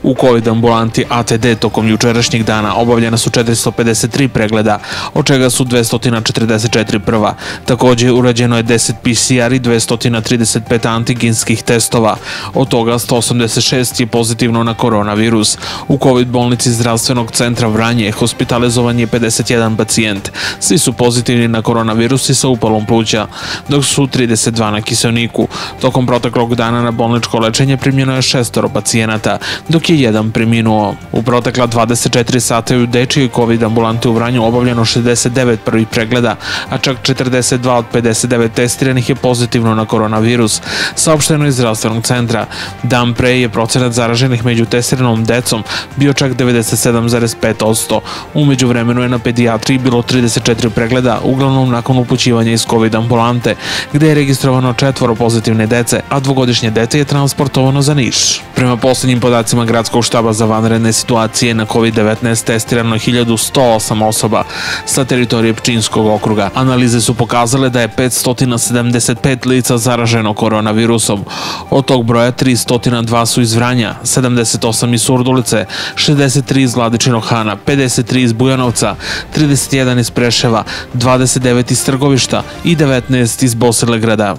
U COVID ambulanti ATD tokom jučerašnjeg dana obavljena su 453 pregleda, od čega su 244 prva. Također urađeno je 10 PCR i 235 antigenskih testova, od toga 186 je pozitivno na koronavirus. U COVID bolnici Zdravstvenog centra Vranje hospitalizovan je 51 pacijent. Svi su pozitivni na koronavirus i sa upalom pluća, dok su 32 na kiseoniku. Tokom proteklog dana na bolničko lečenje primljeno je 6 pacijenata, dok je jedan preminuo. U protekla 24 sata u dečijoj COVID ambulanti u Vranju obavljeno 69 prvih pregleda, a čak 42 od 59 testiranih je pozitivno na koronavirus, saopšteno iz Zdravstvenog centra. Dan pre je procenat zaraženih među testiranom decom bio čak 97,5%. Umeđu vremenu je na pedijatriji bilo 34 pregleda, uglavnom nakon upućivanja iz COVID ambulante, gde je registrovano 4 pozitivne dece, a 2-godišnje dete je transportovano za Niš. Prema poslednjim podacima Gradskog štaba za vanredne situacije na COVID-19 testirano 1108 osoba sa teritorije Pčinjskog okruga. Analize su pokazale da je 575 lica zaraženo koronavirusom. Od tog broja 302 su iz Vranja, 78 iz Surdulice, 63 iz Vladičinog Hana, 53 iz Bujanovca, 31 iz Preševa, 29 iz Trgovišta i 19 iz Bosilegrada.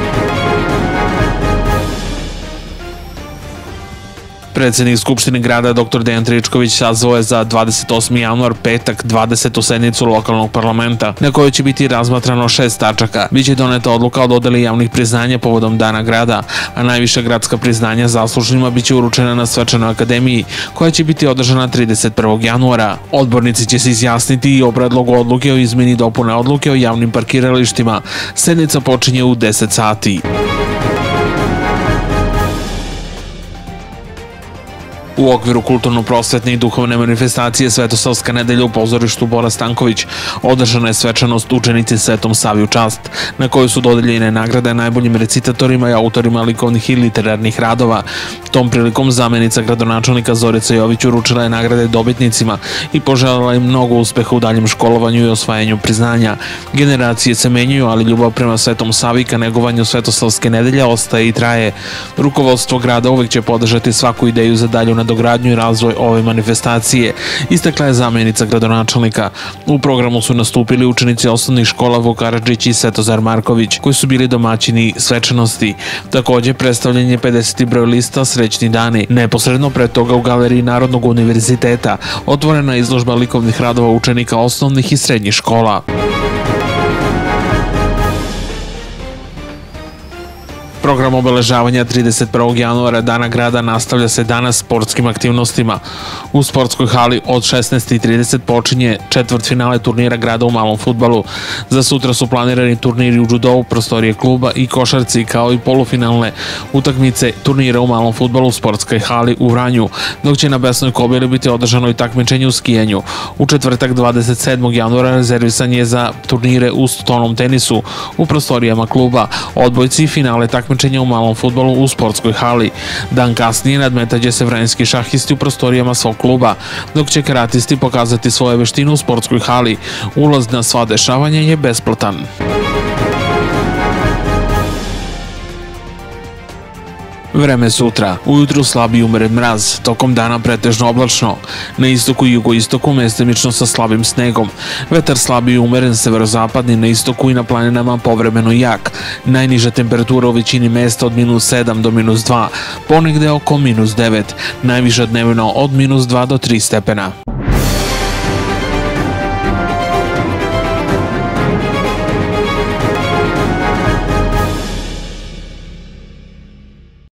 Predsjednik Skupštine grada dr. Dejan Tričković sazvao je za 28. januar petak 20. sednicu lokalnog parlamenta, na kojoj će biti razmatrano 6 tačaka. Biće doneta odluka o dodeli javnih priznanja povodom Dana grada, a najviša gradska priznanja zaslužnima biće uručena na Svečanoj akademiji, koja će biti održana 31. januara. Odbornici će se izjasniti i o predlogu odluke o izmeni dopune odluke o javnim parkiralištima. Sednica počinje u 10 sati. U okviru kulturno-prosvetne i duhovne manifestacije Svetosavska nedelja u pozorištu Bora Stanković održana je svečanost učenici Svetom Savi u čast, na kojoj su dodeljene nagrade najboljim recitatorima i autorima likovnih i literarnih radova. Tom prilikom zamenica gradonačelnika Zorica Jović uručila je nagrade dobitnicima i poželjela im mnogo uspeha u daljem školovanju i osvajanju priznanja. Generacije se menjaju, ali ljubav prema Svetom Savi ka negovanju Svetosavske nedelje ostaje i traje. Rukovodstvo grada uvek će podržati svaku ideju za dalju nadogradnju i razvoj ove manifestacije, istakla je zamenica gradonačelnika. U programu su nastupili učenici osnovnih škola Vuk Karadžić i Svetozar Marković, koji su bili domaćini svečanosti. Također predstavljen je 50. broj lista Srećni dani. Neposredno pred toga u galeriji Narodnog univerziteta otvorena je izložba likovnih radova učenika osnovnih i srednjih škola. Program obeležavanja 31. januara Dana grada nastavlja se danas sportskim aktivnostima. U sportskoj hali od 16:30 počinje četvrtfinale turnira grada u malom fudbalu. Za sutra su planirani turniri u džudovu, prostorije kluba i košarci, kao i polufinalne utakmice turnira u malom fudbalu u sportskoj hali u Vranju, dok će na Besnoj Kobili biti održano i takmičenje u skijanju. U četvrtak 27. januara rezervisan je za turnire u stonom tenisu u prostorijama kluba, odbojci i finale takmičenja u malom fudbalu u sportskoj hali. Dan kasnije nadmetaće se vranjski šahisti u prostorijama svog kluba, dok će karatisti pokazati svoje veštine u sportskoj hali. Ulaz na sva dešavanja je besplatan. Vreme sutra. Ujutru slab i umeren mraz, tokom dana pretežno oblačno. Na istoku i jugoistoku mestimično sa slabim snegom. Vetar slab i umeren severozapadni, na istoku i na planinama povremeno jak. Najniža temperatura u većini mesta od -7 do -2, ponegde oko -9. Najviša dnevno od -2 do 3 stepena.